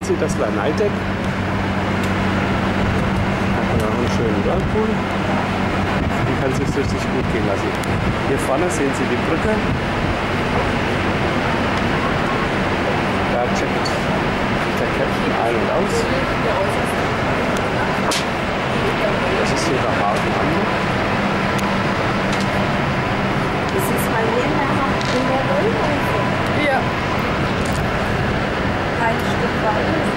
Das war Nightdeck. Hat man auch einen schönen Whirlpool. Die kann sich richtig gut gehen lassen. Hier vorne sehen Sie die Brücke. Da checkt der Captain ein und aus. Das ist hier der Hafen Hamburg. Das ist mal hier in der Ölhäuser. Ja. Ein Stück weiter.